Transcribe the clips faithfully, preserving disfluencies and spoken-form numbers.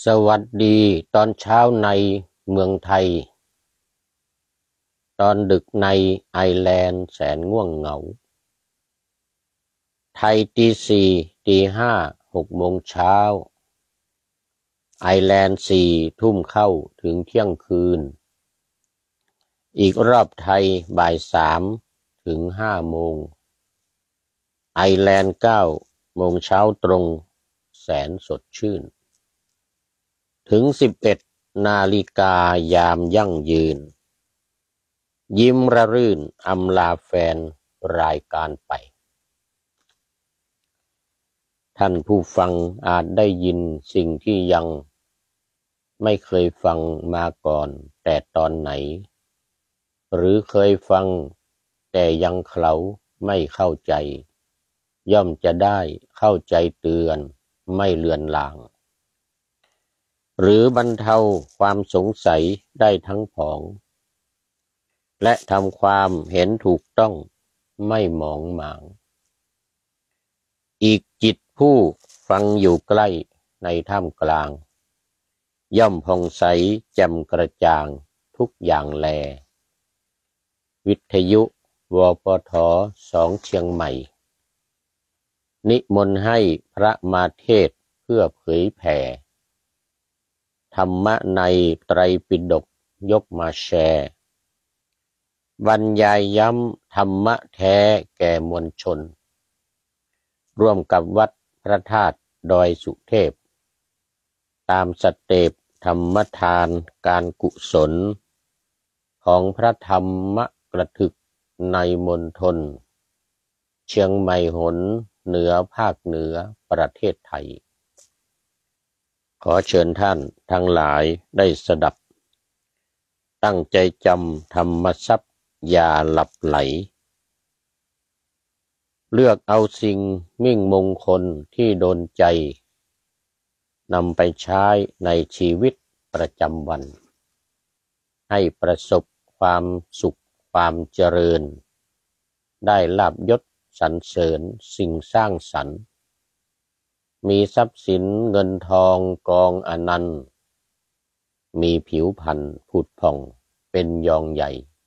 สวัสดีตอนเช้าในเมืองไทยตอนดึกในไอร์แลนด์แสนง่วงเหงาไทยตีสี่ตีห้าหกโมงเช้าไอร์แลนด์สี่ทุ่มเข้าถึงเที่ยงคืนอีกรอบไทยบ่ายสามถึงห้าโมงไอร์แลนด์เก้าโมงเช้าตรงแสนสดชื่นถึงสิบเอ็ดนาฬิกายามยั่งยืนยิ้มระรื่นอำลาแฟนรายการไปท่านผู้ฟังอาจได้ยินสิ่งที่ยังไม่เคยฟังมาก่อนแต่ตอนไหนหรือเคยฟังแต่ยังเคล้าไม่เข้าใจย่อมจะได้เข้าใจเตือนไม่เลือนลางหรือบรรเทาความสงสัยได้ทั้งผองและทำความเห็นถูกต้องไม่หมองหมางอีกจิตผู้ฟังอยู่ใกล้ในท่ามกลางย่อมผ่องใสแจ่มกระจ่างทุกอย่างแลวิทยุวปทสองเชียงใหม่นิมนต์ให้พระมาเทศน์เพื่อเผยแผ่ธรรมะในไตรปิฎกยกมาแชร์บรรยายย้ำธรรมะแท้แก่มวลชนร่วมกับวัดพระธาตุดอยสุเทพตามสเต็ปธรรมทานการกุศลของพระธรรมกระถึกในมณฑลเชียงใหม่หนเหนือภาคเหนือประเทศไทยขอเชิญท่านทั้งหลายได้สดับตั้งใจจำธรรมทรัพย์อย่าหลับไหลเลือกเอาสิ่งมิ่งมงคลที่โดนใจนำไปใช้ในชีวิตประจำวันให้ประสบความสุขความเจริญได้ลาภยศสรรเสริญสิ่งสร้างสรรค์มีทรัพย์สินเงินทองกองอนันต์มีผิวพรรณผุดผ่องเป็นยองใหญ่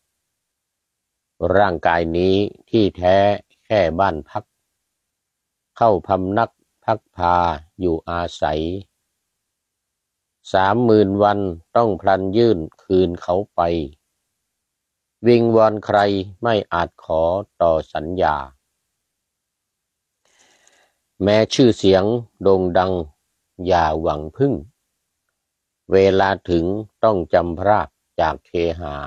ร่างกายนี้ที่แท้แค่บ้านพักเข้าพำนักพักพาอยู่อาศัยสามหมื่นวันต้องพลันยื่นคืนเขาไปวิงวอนใครไม่อาจขอต่อสัญญาแม้ชื่อเสียงโด่งดังอย่าหวังพึ่งเวลาถึงต้องจำพรากจากเคหา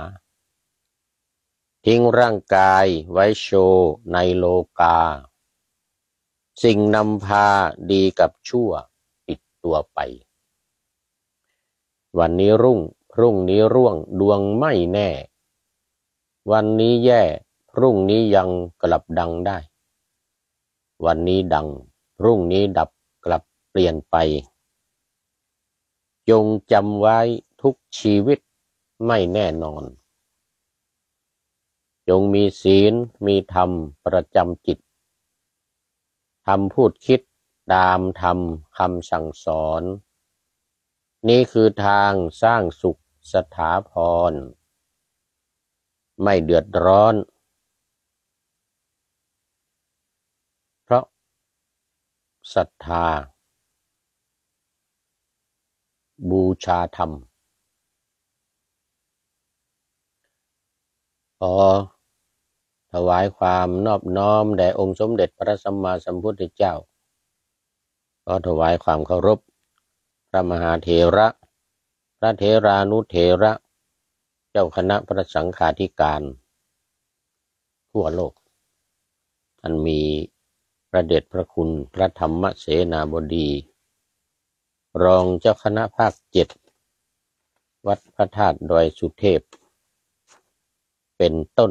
ทิ้งร่างกายไว้โชว์ในโลกาสิ่งนำพาดีกับชั่วติดตัวไปวันนี้รุ่งพรุ่งนี้ร่วงดวงไม่แน่วันนี้แย่พรุ่งนี้ยังกลับดังได้วันนี้ดังพรุ่งนี้ดับกลับเปลี่ยนไปจงจำไว้ทุกชีวิตไม่แน่นอนจงมีศีลมีธรรมประจำจิตทำพูดคิดตามธรรมคำสั่งสอนนี่คือทางสร้างสุขสถาพรไม่เดือดร้อนเพราะศรัทธาบูชาธรรมขอถวายความนอบน้อมแด่องค์สมเด็จพระสัมมาสัมพุทธเจ้าขอถวายความเคารพพระมหาเถระพระเถรานุเถระเจ้าคณะพระสังฆาธิการทั่วโลกท่านมีพระเดชพระคุณพระธรรมเสนาบดีรองเจ้าคณะภาคเจ็ดวัดพระธาตุดอยสุเทพเป็นต้น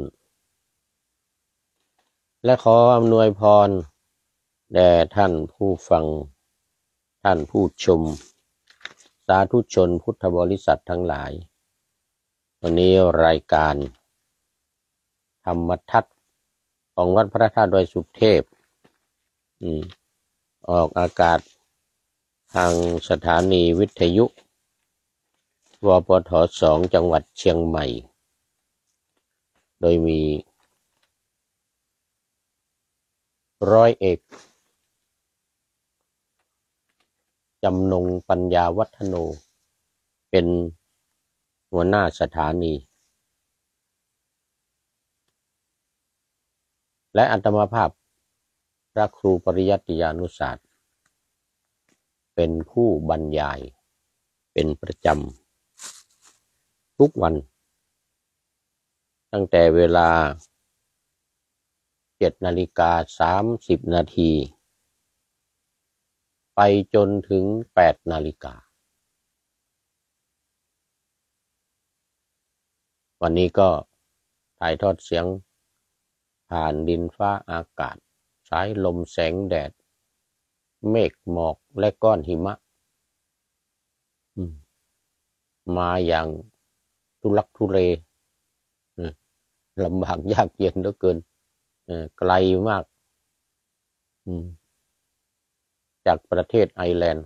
และขออำนวยพรแด่ท่านผู้ฟังท่านผู้ชมสาธุชนพุทธบริษัททั้งหลายวันนี้รายการธรรมทัศน์ของวัดพระธาตุดอยสุเทพออกอากาศทางสถานีวิทยุวปทสองจังหวัดเชียงใหม่โดยมีร้อยเอกจำนงปัญญาวัฒโนเป็นหัวหน้าสถานีและอัตมาภาพพระครูปริยัติยานุศาสตร์เป็นผู้บรรยายเป็นประจำทุกวันตั้งแต่เวลาเจ็ดนาฬิกาสามสิบนาทีไปจนถึงแปดนาฬิกาวันนี้ก็ถ่ายทอดเสียงผ่านดินฟ้าอากาศสายลมแสงแดดเมฆหมอกและก้อนหิมะมาอย่างทุลักทุเลลำบากยากเย็นเหลือเกินไกลมากจากประเทศไอร์แลนด์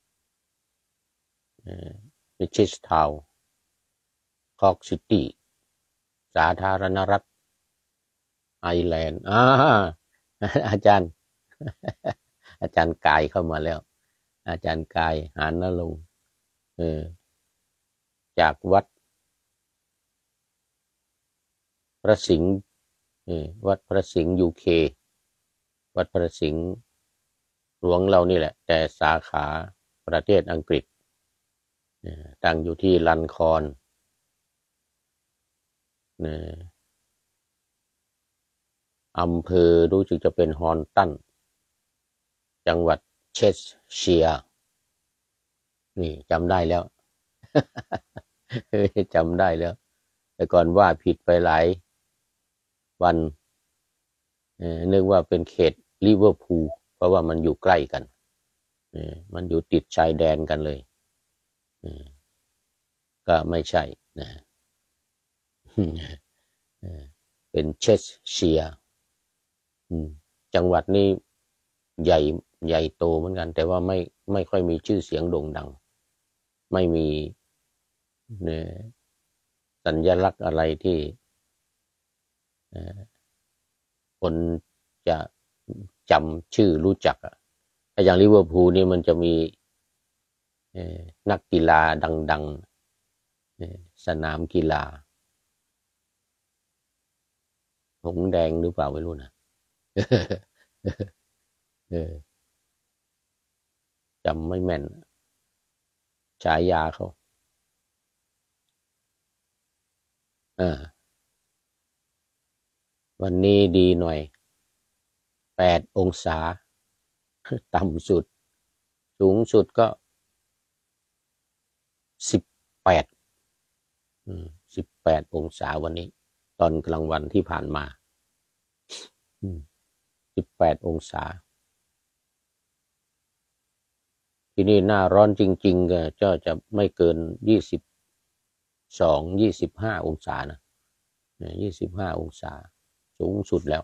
ริชิสทาวน์คอกซิตี้สาธารณรัฐไอร์แลนด์อ่าอาจารย์อาจารย์กายเข้ามาแล้วอาจารย์กายหานนรงค์เออจากวัดพระสิงห์วัดพระสิงห์ยูเควัดพระสิงห์หลวงเรานี่แหละแต่สาขาประเทศอังกฤษตั้งอยู่ที่ลันคอนอำเภอรู้สึกจะเป็นฮอนตันจังหวัดเชสเชียร์นี่จำได้แล้ว จำได้แล้วแต่ก่อนว่าผิดไปหลายวันนึกว่าเป็นเขตลิเวอร์พูลเพราะว่ามันอยู่ใกล้กันมันอยู่ติดชายแดนกันเลยก็ไม่ใช่นะเป็นเชสเชียร์จังหวัดนี้ใหญ่ใหญ่โตเหมือนกันแต่ว่าไม่ไม่ค่อยมีชื่อเสียงโด่งดังไม่มีสัญลักษณ์อะไรที่คนจะจำชื่อรู้จักอ่ะถ้าอย่างลิเวอร์พูลนี่มันจะมีนักกีฬาดังๆสนามกีฬาหงแดงหรือเปล่าไม่รู้นะจำไม่แม่นฉายาเขาอ่าวันนี้ดีหน่อยแปดองศาต่ำสุดสูงสุดก็สิบแปดสิบแปดองศาวันนี้ตอนกลางวันที่ผ่านมาสิบแปดองศาที่นี่หน้าร้อนจริงๆก็จะไม่เกินยี่สิบสองยี่สิบห้าองศานะยี่สิบห้าองศาสูงสุดแล้ว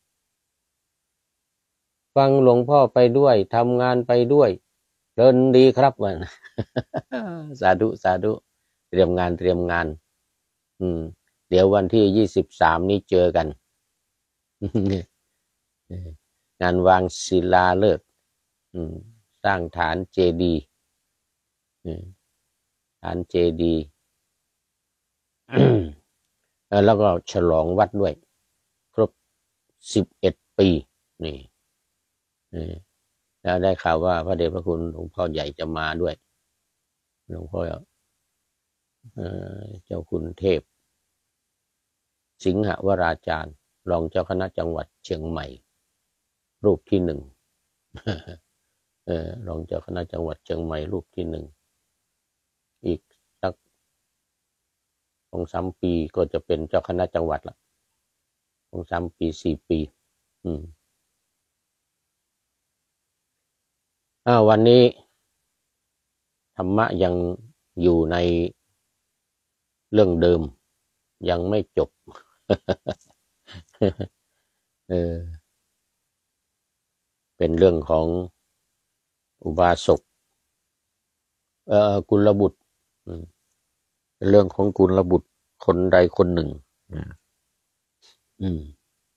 ฟังหลวงพ่อไปด้วยทำงานไปด้วยเพลินดีครับวันสาธุสาธุเตรียมงานเตรียมงานอืมเดี๋ยววันที่ยี่สิบสามนี้เจอกันงานวางศิลาฤกษ์สร้างฐานเจดีย์ฐานเจดีย์แล้วก็ฉลองวัดด้วยครบสิบเอ็ดปีนี่แล้วได้ข่าวว่าพระเดชพระคุณหลวงพ่อใหญ่จะมาด้วยหลวงพ่อเจ้าคุณเทพสิงหวราจารย์รองเจ้าคณะจังหวัดเชียงใหม่รูปที่หนึ่งรองเจ้าคณะจังหวัดเชียงใหม่รูปที่หนึ่งอีกสักสองสามปีก็จะเป็นเจ้าคณะจังหวัดละสองสามปีสี่ปีอืมอ้าววันนี้ธรรมะยังอยู่ในเรื่องเดิมยังไม่จบ เออเป็นเรื่องของอุบาสกเอ่อกุลบุตรเรื่องของกุลบุตรคนใดคนหนึ่งอืม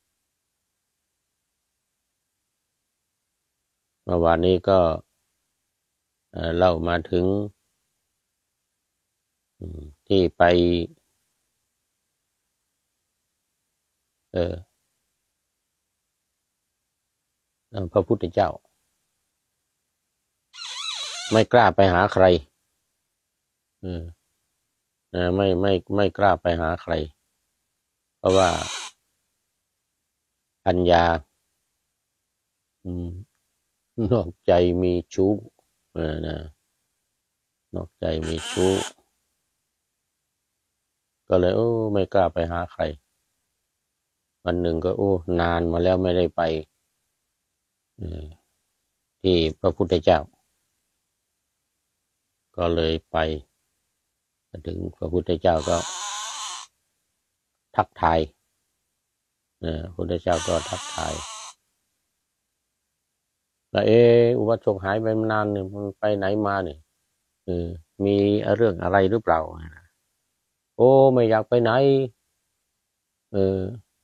เมื่อวานนี้ก็เล่ามาถึงที่ไปเออพระพุทธเจ้าไม่กล้าไปหาใครเออไม่ไม่ไม่กล้าไปหาใครเพราะว่าปัญญานอกใจมีชู้เออนะนอกใจมีชู้ก็เลยโอ้ไม่กล้าไปหาใครวันหนึ่งก็โอ้นานมาแล้วไม่ได้ไปที่พระพุทธเจ้าก็เลยไปถึงพระพุทธเจ้าก็ทักทายพระพุทธเจ้าก็ทักทายแล้วเอออุบาสกหายไปนานเนี่ยมันไปไหนมาเนี่ยเออมีเรื่องอะไรหรือเปล่าโอ้ไม่อยากไปไหนเออ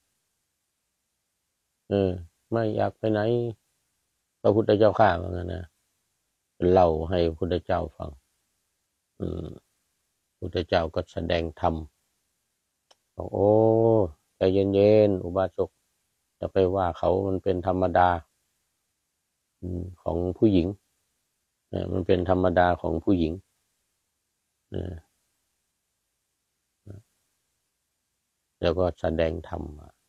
เออไม่อยากไปไหนพระพุทธเจ้าข้าว่างั้นนะเล่าให้พระพุทธเจ้าฟังอืมพระพุทธเจ้าก็แสดงธรรมบอกโอ้ใจเย็นๆอุบาสกจะไปว่าเขามันเป็นธรรมดาของผู้หญิงมันเป็นธรรมดาของผู้หญิงแล้วก็แสดงธรรม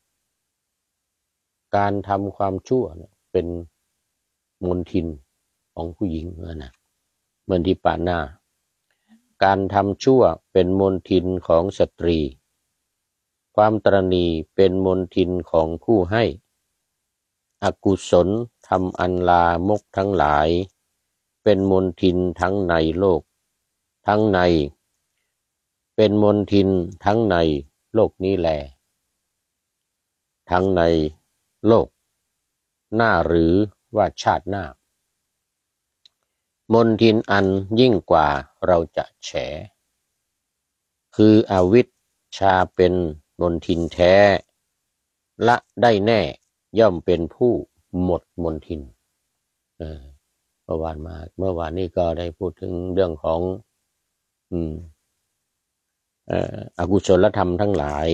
การทำความชั่วเนี่ยเป็นมลทินของผู้หญิงนะเหมือนที่ป่าหน้าการทำชั่วเป็นมลทินของสตรีความตระหนี่เป็นมลทินของผู้ให้อกุศลทำอันลามกทั้งหลายเป็นมลทินทั้งในโลกทั้งในเป็นมลทินทั้งในโลกนี้แลทั้งในโลกหน้าหรือว่าชาติหน้ามลทินอันยิ่งกว่าเราจะแฉคืออวิชชาเป็นมลทินแท้ละได้แน่ย่อมเป็นผู้หมดมลทินเมื่อวานมาเมื่อวานนี้ก็ได้พูดถึงเรื่องของอืมเอ่ออกุศลธรรมทั้งหลาย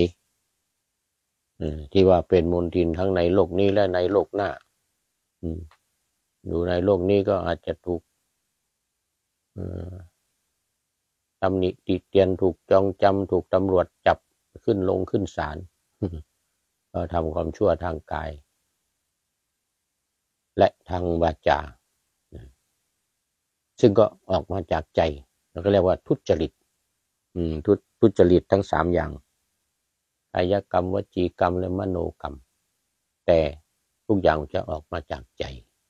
ที่ว่าเป็นมลทินทั้งในโลกนี้และในโลกหน้าอยู่ในโลกนี้ก็อาจจะถูกตำหนิติเตียนถูกจองจำถูกตำรวจจับขึ้นลงขึ้นศาลก็ทำความชั่วทางกายและทางวาจาซึ่งก็ออกมาจากใจเราก็เรียกว่าทุจริตทุทุจริตทั้งสามอย่างกายกรรมวจีกรรมและมโนกรรมแต่ทุกอย่างจะออกมาจากใจ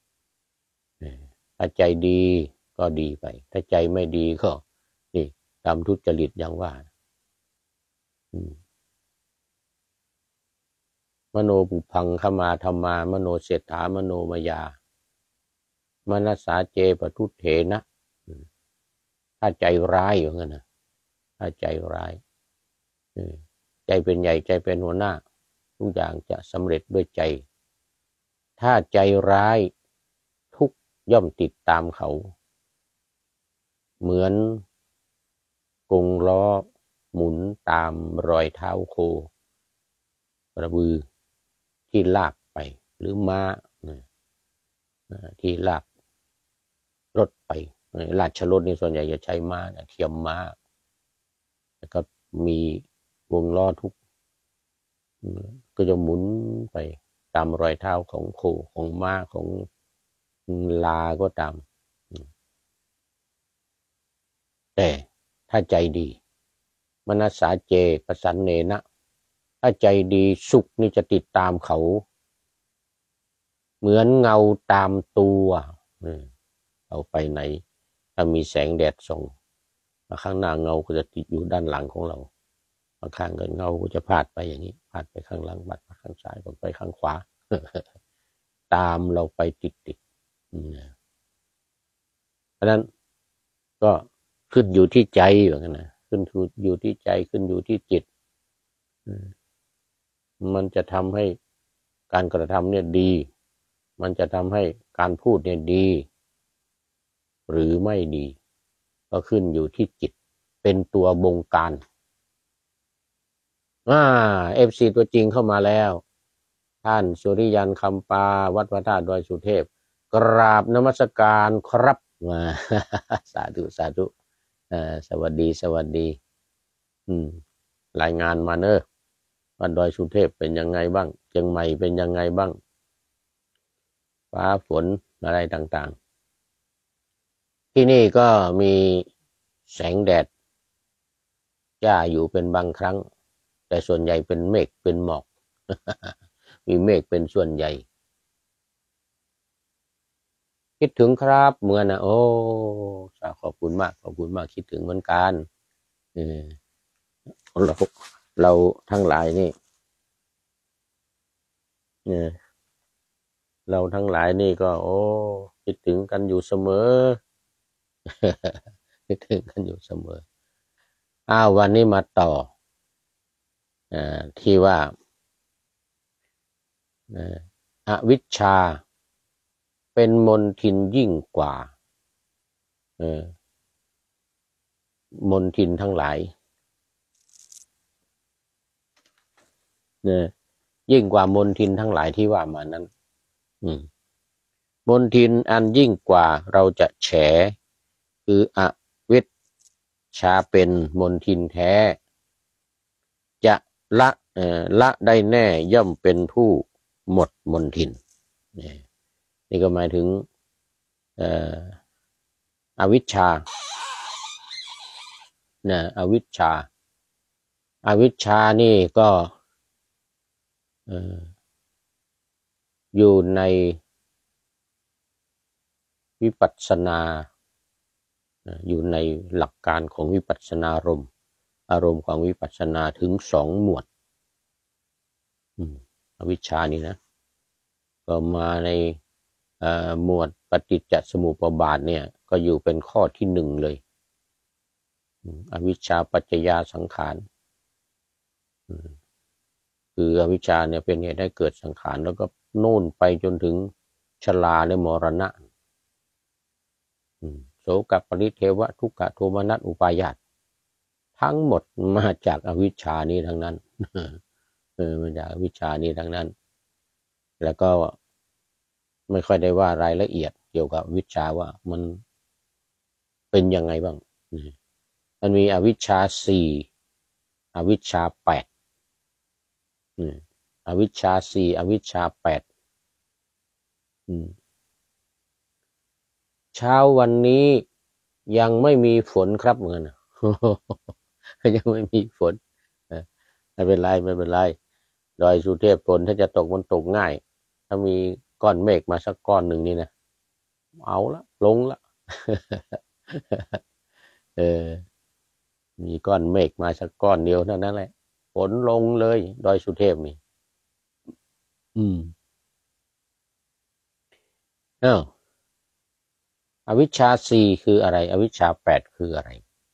ถ้าใจดีก็ดีไปถ้าใจไม่ดีก็นี่ทำทุจริตอย่างว่ามโนปุพังขมาธรรมามโนเศรษฐามโนมยามนัสสาเจปทุเถนะถ้าใจร้ายอย่างนั้นนะถ้าใจร้ายใจเป็นใหญ่ใจเป็นหัวหน้าทุกอย่างจะสำเร็จด้วยใจถ้าใจร้ายทุกย่อมติดตามเขาเหมือนกงล้อหมุนตามรอยเท้าโคกระบือที่ลากไปหรือม้าที่ลากรถไปราชรถนี่ส่วนใหญ่จะใช้ม้าเทียมม้าแล้วก็มีวงล้อทุกก็จะหมุนไปตามรอยเท้าของโคของม้าของลาก็ตามแต่ถ้าใจดีมนัสสาเจปสันเนนะถ้าใจดีสุขนี่จะติดตามเขาเหมือนเงาตามตัวเอาไปไหนถ้ามีแสงแดดส่องข้างหน้าเงาก็จะติดอยู่ด้านหลังของเราข้างเงินเงาก็จะพาดไปอย่างนี้พาดไปข้างหลังบัดข้างซ้ายไปข้างขวาตามเราไปติดติดเพราะนั้นก็ขึ้นอยู่ที่ใจอย่างนั้นนะขึ้นอยู่ที่ใจขึ้นอยู่ที่จิตมันจะทำให้การกระทำเนี่ยดีมันจะทำให้การพูดเนี่ยดีหรือไม่ดีก็ขึ้นอยู่ที่จิตเป็นตัวบงการอ่าเอฟซีตัวจริงเข้ามาแล้วท่านสุริยันคำปาวัดพระธาตุดอยสุเทพกราบนมัสการครับมาสาธุสาธุอ่าสวัสดีสวัสดีอืมรายงานมาเนอะวัดดอยสุเทพเป็นยังไงบ้างเชียงใหม่เป็นยังไงบ้างฟ้าฝนอะไรต่างๆที่นี่ก็มีแสงแดดจ้าอยู่เป็นบางครั้งแต่ส่วนใหญ่เป็นเมฆเป็นหมอกมีเมฆเป็นส่วนใหญ่คิดถึงครับเหมือนนะโอ้ขอบคุณมากขอบคุณมากคิดถึงเหมือนกันเออเราเราทั้งหลายนี่เออเราทั้งหลายนี่ก็โอ้คิดถึงกันอยู่เสมอคิดถึงกันอยู่เสมออ้าววันนี้มาต่ออที่ว่าอวิชชาเป็นมลทินยิ่งกว่าเออมลทินทั้งหลายเนี่ยยิ่งกว่ามลทินทั้งหลายที่ว่ามานั้นอืมมลทินอันยิ่งกว่าเราจะแฉคืออวิชชาเป็นมลทินแท้จะละเอ่อละได้แน่ย่อมเป็นผู้หมดมลทินนี่ก็หมายถึงเอ่ออวิชชานะอวิชชาอวิชชานี่ก็เอ่ออยู่ในวิปัสสนาอยู่ในหลักการของวิปัสสนารมณ์อารมณ์ของวิปัสสนาถึงสองหมวดอวิชชานี่นะก็มาในหมวดปฏิจจสมุปบาทเนี่ยก็อยู่เป็นข้อที่หนึ่งเลยอวิชชาปัจจยาสังขารคืออวิชชาเนี่ยเป็นเหตุให้เกิดสังขารแล้วก็โน่นไปจนถึงชราและมรณะโสกปริเทวะทุกขโทมนัสอุปาญาตทั้งหมดมาจากอวิชชานี้ทั้งนั้นเออมาจากอวิชชานี้ทั้งนั้นแล้วก็ไม่ค่อยได้ว่ารายละเอียดเกี่ยวกับวิชาว่ามันเป็นยังไงบ้างมันมีอวิชชาสี่อวิชชาแปดอวิชชาสี่อวิชชาแปดเช้าวันนี้ยังไม่มีฝนครับเหมือนยังไม่มีฝนไม่เป็นไรไม่เป็นไรดอยสุเทพฝนถ้าจะตกมันตกง่ายถ้ามีก้อนเมฆมาสักก้อนหนึ่งนี่นะเอาละลงละเออมีก้อนเมฆมาสักก้อนเดียวเท่านั้นแหละฝนลงเลยดอยสุเทพนี่อืมเอ้าอวิชชาสี่คืออะไรอวิชชาแปดคืออะไร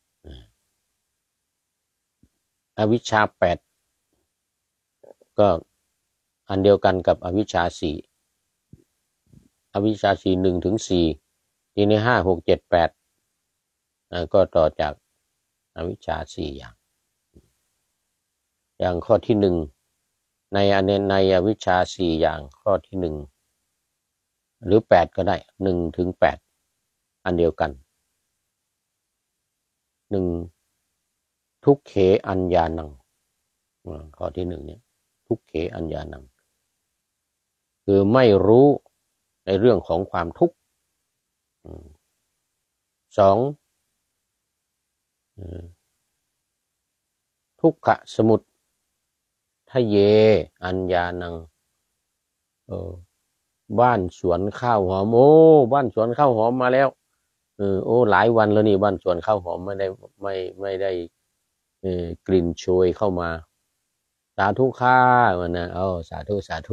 อวิชชาแปดก็อันเดียวกันกับอวิชชาสี่อวิชชาสี่หนึ่งถึงสี่ทีนี้ห้าหกเจ็ดแปดก็ต่อจากอวิชชาสี่อย่างอย่างข้อที่หนึ่งในอเนในอวิชชาสี่อย่างข้อที่หนึ่งหรือแปดก็ได้หนึ่งถึงแปดอันเดียวกันหนึ่งทุกเขอัญญานังข้อที่หนึ่งเนี่ยทุกเขอัญญานังคือไม่รู้ในเรื่องของความทุกข์สองทุกขสมุทเยอัญญานังเออบ้านสวนข้าวหอมโอ้บ้านสวนข้าวหอมมาแล้วเออโอ้หลายวันแล้วนี่บ้านสวนข้าวหอมไม่ได้ไม่ไม่ได้เออกลิ่นโชยเข้ามาสาธุค่ามันนะเอาสาธุสาธุ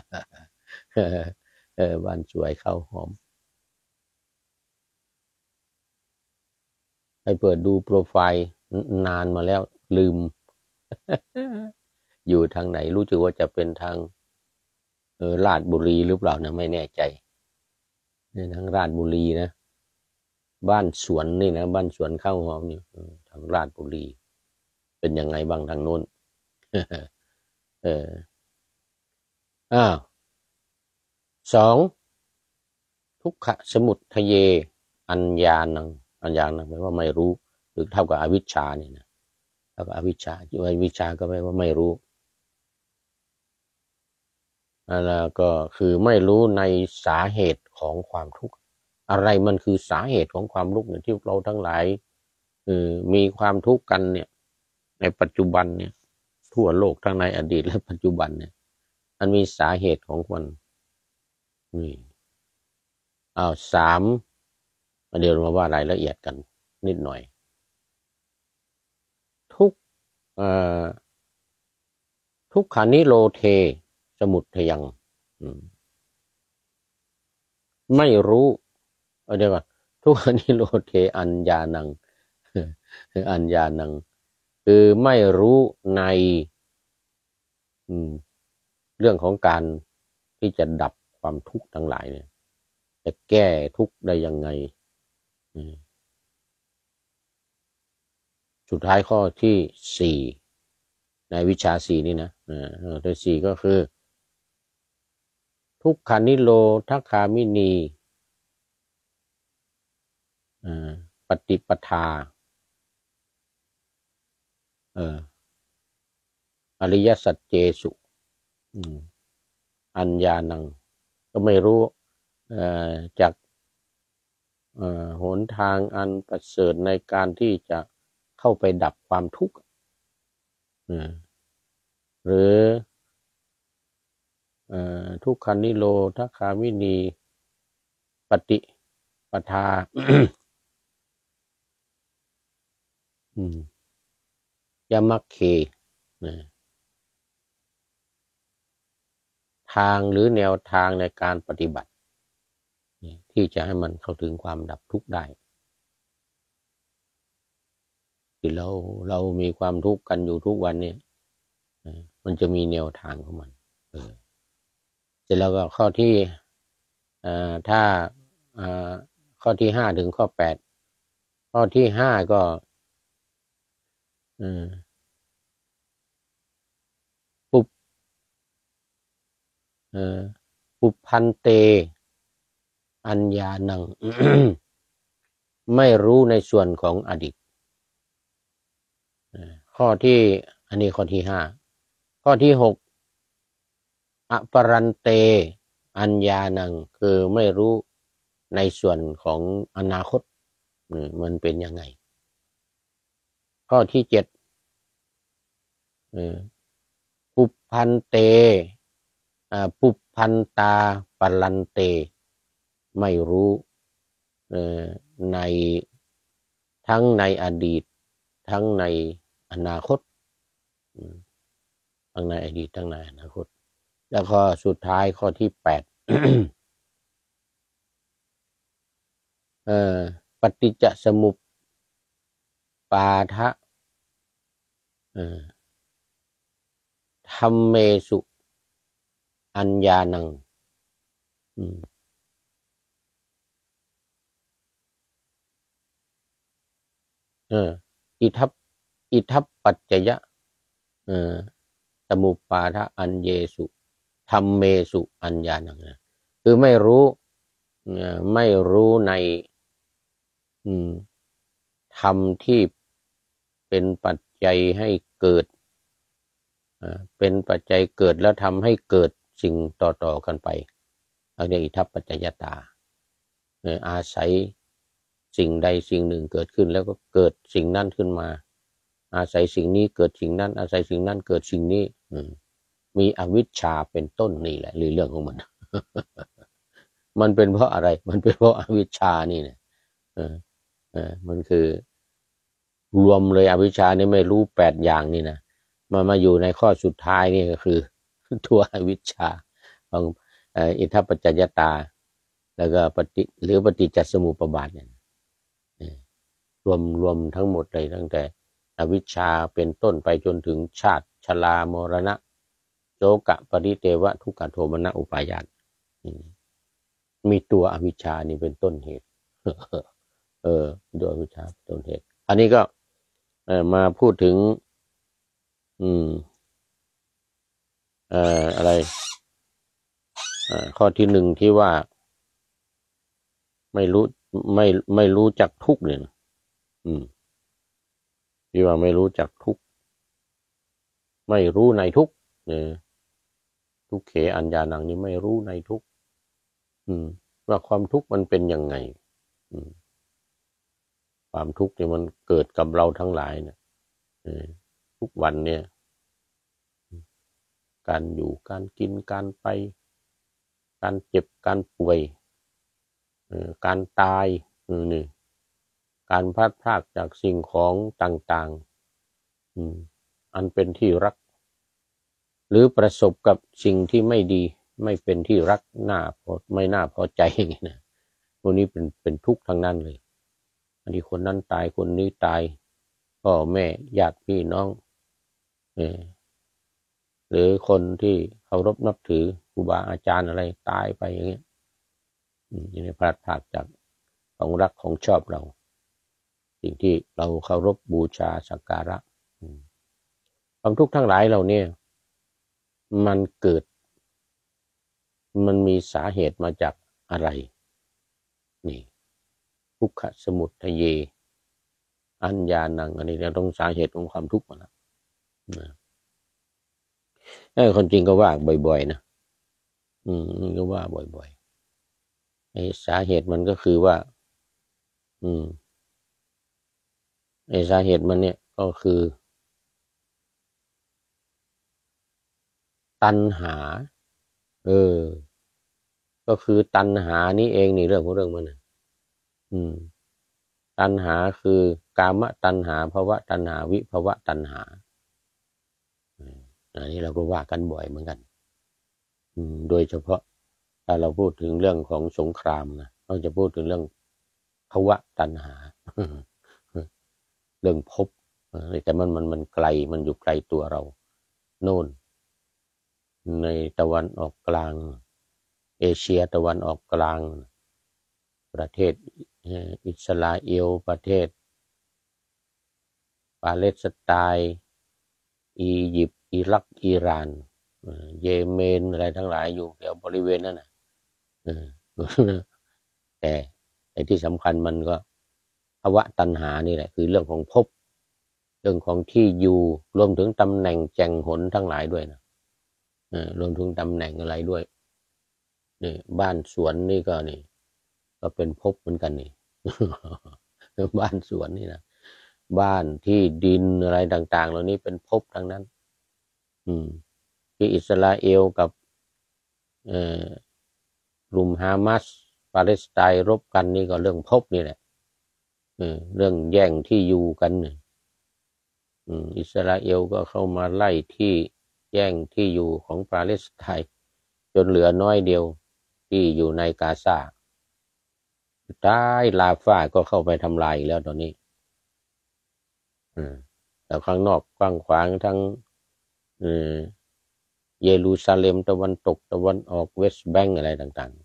เออบ้านสวยข้าวหอมให้เปิดดูโปรไฟล์นานมาแล้วลืม อยู่ทางไหนรู้สึกว่าจะเป็นทางเออราชบุรีหรือเปล่านะไม่แน่ใจในทางราชบุรีนะบ้านสวนนี่นะบ้านสวนข้าวหอมนี่ทางราชบุรีเป็นยังไงบ้างทางโน้น เอออ้าวสองทุกขสมุทัยเยอัญญาณังอัญญาณังแปลว่าไม่รู้หรือเท่ากับอวิชชาเนี่ยนะเท่ากับอวิชชาที่ว่าวิชาก็แปลว่าไม่รู้แล้วก็คือไม่รู้ในสาเหตุของความทุกข์อะไรมันคือสาเหตุของความทุกข์เนี่ยที่เราทั้งหลายเออมีความทุกข์กันเนี่ยในปัจจุบันเนี่ยทั่วโลกทั้งในอดีตและปัจจุบันเนี่ยมันมีสาเหตุของมันนี่อ้าวสามเดี๋ยวมาว่ารายละเอียดกันนิดหน่อยทุกเอ่อทุกขานิโรเทสมุทัยังไม่รู้เดี๋ยวว่าทุกขานิโรเทอัญญาณังอัญญาณังคือไม่รู้ในเรื่องของการที่จะดับความทุกข์ทั้งหลายเนี่ยจะแก้ทุกข์ได้ยังไงสุดท้ายข้อที่สี่ในวิชาสี่นี่นะตัวสี่ก็คือทุกขานิโรธคามินีปฏิปทาอริยสัจเจสุอัญญาณังก็ไม่รู้จากหนทางอันประเสริฐในการที่จะเข้าไปดับความทุกข์หรือทุกขานิโรธคามินีปฏิปทา ยมัคเคทางหรือแนวทางในการปฏิบัติที่จะให้มันเข้าถึงความดับทุกข์ได้ที่เราเรามีความทุกข์กันอยู่ทุกวันเนี่ยมันจะมีแนวทางของมันเออเสร็จแล้วก็ข้อที่ถ้าข้อที่ห้าถึงข้อแปดข้อที่ห้าก็ปุบปุพันเตอัญญาณัง ไม่รู้ในส่วนของอดีตข้อที่อันนี้ข้อที่ห้าข้อที่หกอปรันเตอัญญาณังคือไม่รู้ในส่วนของอนาคตมันเป็นยังไงข้อที่เจ็ดปุพันเตปุพันตาปรันเตไม่รู้ในทั้งในอดีตทั้งในอนาคตทั้งในอดีตทั้งในอนาคตแล้วก็สุดท้ายข้อที่แปด เอ่อปฏิจจสมุปปาทะเอ่อธัมเมสุอัญญาณังเอออิทัปอิทัปปัจจยะเออสมุปปาทะอัญเยสุธัมเมสุอัญญาณังคือไม่รู้ไม่รู้ในธรรมที่เป็นปัจจัยให้เกิดเป็นปัจจัยเกิดแล้วทำให้เกิดสิ่งต่อๆกันไปเราเรียกอิทัปปัจจยตาอาศัยสิ่งใดสิ่งหนึ่งเกิดขึ้นแล้วก็เกิดสิ่งนั้นขึ้นมาอาศัยสิ่งนี้เกิดสิ่งนั้นอาศัยสิ่งนั้นเกิดสิ่งนี้มีอวิชชาเป็นต้นนี่แหละหรือเรื่องของมัน มันเป็นเพราะอะไรมันเป็นเพราะอวิชชานี่เนี่ยเออเออมันคือรวมเลยอวิชชานี่ไม่รู้แปดอย่างนี่นะมามาอยู่ในข้อสุดท้ายนี่ก็คือตัวอวิชชาของอิทัปปัจจยตาแล้วก็ปฏิหรือปฏิจจสมุปบาทเนี่ยรวมรวมทั้งหมดเลยตั้งแต่อวิชชาเป็นต้นไปจนถึงชาติชรามรณะโศกะปริเทวะทุกขโทมนัสอุปาญาตมีตัวอวิชชานี่เป็นต้นเหตุเออตัวอวิชชาต้นเหตุอันนี้ก็เออมาพูดถึงอืมเอ่ออะไรอ่าข้อที่หนึ่งที่ว่าไม่รู้ไม่ไม่รู้จักทุกข์เนี่ยอืมที่ว่าไม่รู้จักทุกข์ไม่รู้ในทุกข์เนี่ยทุกเขอัญญานังนี่ไม่รู้ในทุกข์อืมว่าความทุกข์มันเป็นยังไงอืมความทุกข์เนี่ยมันเกิดกับเราทั้งหลายเนี่ยทุกวันเนี่ยการอยู่การกินการไปการเจ็บการป่วยการตายนี่การพลาดพลาดจากสิ่งของต่างๆอันเป็นที่รักหรือประสบกับสิ่งที่ไม่ดีไม่เป็นที่รักน่าพอไม่น่าพอใจอย่างนี้นะพวกนี้เป็นเป็นทุกข์ทั้งนั้นเลยอันนี้คนนั้นตายคนนี้ตายพ่อแม่ญาติพี่น้องหรือคนที่เคารพนับถือครูบาอาจารย์อะไรตายไปอย่างเงี้ยอย่างนี้พลาดพลาดจากของรักของชอบเราสิ่งที่เราเคารพบูชาสักการะความทุกข์ทั้งหลายเราเนี่ยมันเกิดมันมีสาเหตุมาจากอะไรนี่ทุกขสมุทัยเยอัญญาณังอันนี้เราต้องสาเหตุของความทุกข์มาแล้วนะเออคนจริงก็ว่าบ่อยๆนะอืมก็ว่าบ่อยๆไอ้สาเหตุมันก็คือว่าอืมไอ้สาเหตุมันเนี่ยก็คือตัณหาเออก็คือตัณหานี่เองนี่เรื่องของเรื่องมันนะอืมตัณหาคือกามตัณหาภวตัณหาวิภวตัณหาอันนี้เราก็ว่ากันบ่อยเหมือนกันอืมโดยเฉพาะถ้าเราพูดถึงเรื่องของสงครามนะเราจะพูดถึงเรื่องภวตัณหาเรื่องภพแต่มันมันมันไกลมันอยู่ไกลตัวเราโน่นในตะวันออกกลางเอเชียตะวันออกกลางประเทศอิสราเอลประเทศปาเลสไตน์อียิปต์อิรักอิหร่านเยเมนอะไรทั้งหลายอยู่แถวบริเวณนั้นนะแต่ไอ้ที่สำคัญมันก็ภวตัณหานี่แหละคือเรื่องของภพเรื่องของที่อยู่รวมถึงตำแหน่งแจ่งหนทั้งหลายด้วยนะรวมถึงตำแหน่งอะไรด้วยนี่บ้านสวนนี่ก็นี่ก็เป็นภพเหมือนกันนี่บ้านสวนนี่นะบ้านที่ดินอะไรต่างๆเหล่านี้เป็นภพทั้งนั้นอืมที่อิสราเอลกับเอ่อกลุ่มฮามาสปาเลสไตน์รบกันนี่ก็เรื่องภพนี่แหละเออเรื่องแย่งที่อยู่กันอืมอิสราเอลก็เข้ามาไล่ที่แย่งที่อยู่ของปาเลสไตน์จนเหลือน้อยเดียวที่อยู่ในกาซาใต้ลาฟ้าก็เข้าไปทำลายอีกแล้วตอนนี้อืมแต่ข้างนอกกว้างขวางทั้งเยรูซาเล็มตะวันตกตะวันออกเวสต์แบงก์อะไรต่าง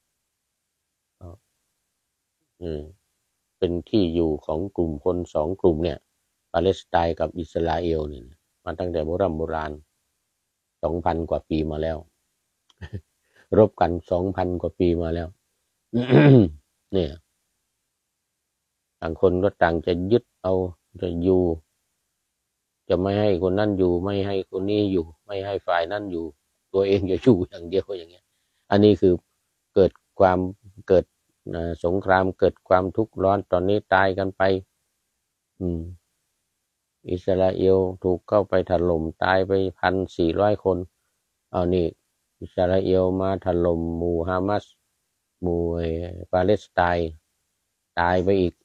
ๆอืมเป็นที่อยู่ของกลุ่มคนสองกลุ่มเนี่ยปาเลสไตน์กับอิสราเอลเนี่ยมาตั้งแต่โบราณโบราณสองพันกว่าปีมาแล้วรบกันสองพันกว่าปีมาแล้วเนี่ยต่างคนก็ต่างจะยึดเอาจะอยู่จะไม่ให้คนนั้นอยู่ไม่ให้คนนี้อยู่ไม่ให้ฝ่ายนั้นอยู่ตัวเองจะอยู่อย่างเดียวอย่างเงี้ยอันนี้คือเกิดความเกิดสงครามเกิดความทุกข์ร้อนตอนนี้ตายกันไปอืมอิสราเอลถูกเข้าไปถล่มตายไปพันสี่ร้อยคนเอานี่อิสราเอลมาถล่มหมู่ฮามาสหมู่ปาเลสไตน์ตายไปอีก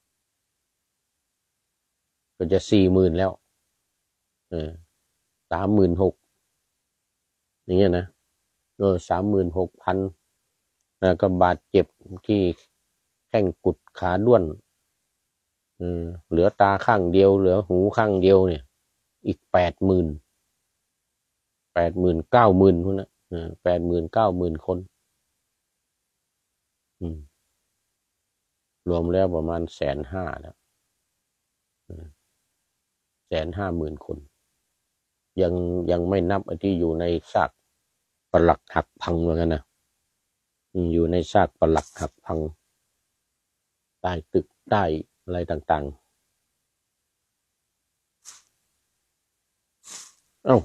ก็จะสี่หมื่นแล้วเออสามหมื่นหกอย่างเงี้ยนะเออสามหมื่นหกพันแล้วก็บาดเจ็บที่แข้งกุดขาด้วนเหลือตาข้างเดียวเหลือหูข้างเดียวเนี่ยอีกแปดหมื่นแปดหมื่นเก้าหมื่นคนนะแปดหมื่นเก้าหมื่นคนรวมแล้วประมาณแสนห้าแล้วแสนห้าหมื่นคนยังยังไม่นับที่อยู่ในซากปรักหักพังเหมือนกันนะอยู่ในซากปรักหักพังใต้ตึกใต้อะไรต่างๆเอ้า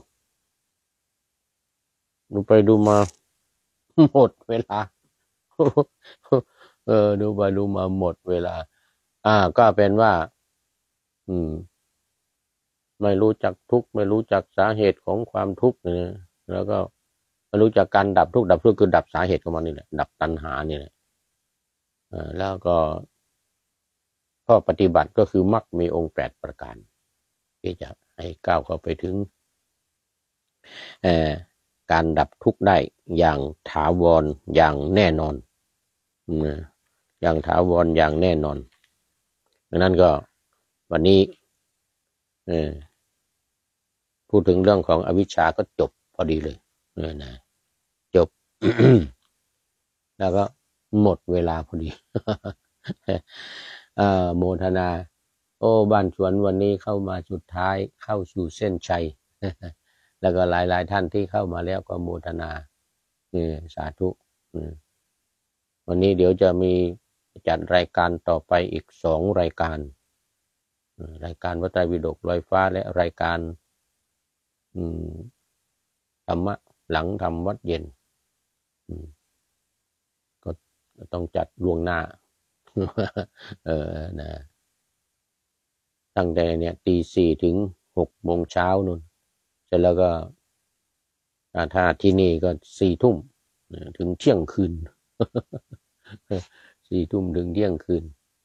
ดูไปดูมาหมดเวลาเออดูไปดูมาหมดเวลาอ่าก็เป็นว่าอืมไม่รู้จักทุกข์ไม่รู้จักสาเหตุของความทุกข์เนี่ยแล้วก็ไม่รู้จักการดับทุกข์ดับทุกข์คือดับสาเหตุของมันนี่แหละดับตัณหานี่แหละอ่าแล้วก็ข้อปฏิบัติก็คือมรรคมีองค์แปดประการที่จะให้ก้าวเข้าไปถึงเอ่อการดับทุกข์ได้อย่างถาวรอย่างแน่นอนอย่างถาวรอย่างแน่นอนดังนั้นก็วันนี้เออพูดถึงเรื่องของอวิชชาก็จบพอดีเลยเออนะจบ แล้วก็หมดเวลาพอดีอ่าโมทนาโอ้บ้านสวนวันนี้เข้ามาสุดท้ายเข้าสู่เส้นชัย แล้วก็หลายๆท่านที่เข้ามาแล้วก็โมทนาเออสาธุวันนี้เดี๋ยวจะมีจัดรายการต่อไปอีกสองรายการรายการวัดไตรปิฎกลอยฟ้าและรายการธรรมะหลังทำวัดเย็นก็ต้องจัดล่วงหน้าเออนะตั้งแต่เนี่ยตีสี่ถึงหกโมงเช้านู่นเสร็จแล้วก็ถ้าที่นี่ก็สี่ทุ่มถึงเที่ยงคืนสี่ทุ่มถึงเที่ยงคืน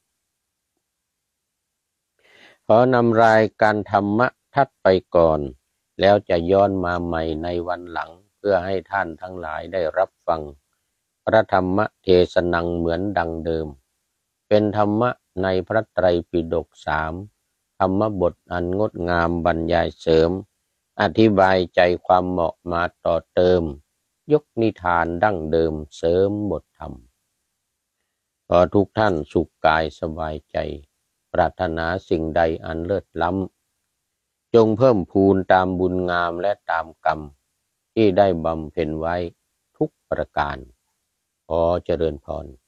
ขอนำรายการธรรมะทัดไปก่อนแล้วจะย้อนมาใหม่ในวันหลังเพื่อให้ท่านทั้งหลายได้รับฟังพระธรรมเทศนังเหมือนดังเดิมเป็นธรรมะในพระไตรปิฎกสามธรรมบทอันงดงามบรรยายเสริมอธิบายใจความเหมาะมาต่อเติมยกนิทานดั้งเดิมเสริมบทธรรมขอทุกท่านสุขกายสบายใจปรารถนาสิ่งใดอันเลิศล้ำจงเพิ่มพูนตามบุญงามและตามกรรมที่ได้บำเพ็ญไว้ทุกประการขอเจริญพร